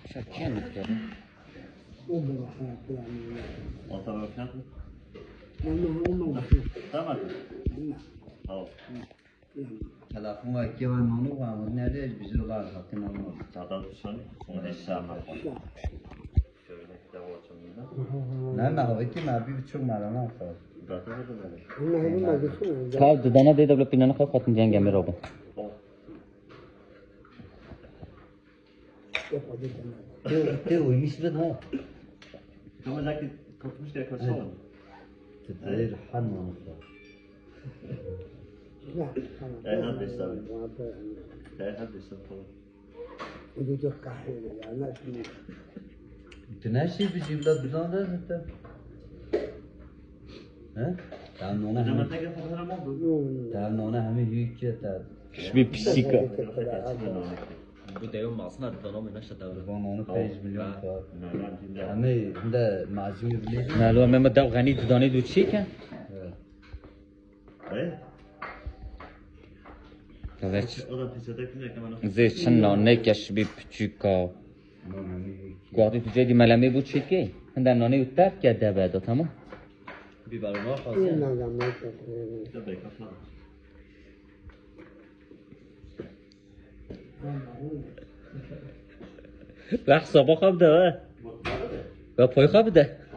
شکیه نکرده اون بخواه پیانی آتا رو کند؟ اون تمام نه تلفن و اکی و نانو و همون نده از بیزی رو خاطی نانو تعداد بسانی؟ اون اشتر نکن شوینه که دواتون میدن؟ نه نه اکی مبی بچون مرانه خواهد داتا بده بده کار دادانه دیده بلا پینانه خواهد خواهد جنگه می رو با ته اوی میشه ها تو مزاکی کتمش که کسان تدیر حن نانو خواهد دقیقا بستم دقیقا بستم وجود قهوه يعني تناشي بيجي بلاد بدون ده ها تعال نونا لما هم تجي فترة ما بدو تعال نونا هم هيك تعال شبي بسيكا بوده يوم معصنا دانا من نشته دولة نونا 5 مليون تا همه ده معزوم بليز نالو هم دو غني داني دو چی کن ايه زيت آدم پیشتر کنه که من زيت نانه کش بی پچیکا قاعدی تو جدی ملمه بود چی کی هندن نانه اوتر کرده بعدا تمام بيبقى ما این خاصة نگم ده بیکار نده لحظه با خواب ده و پای خواب ده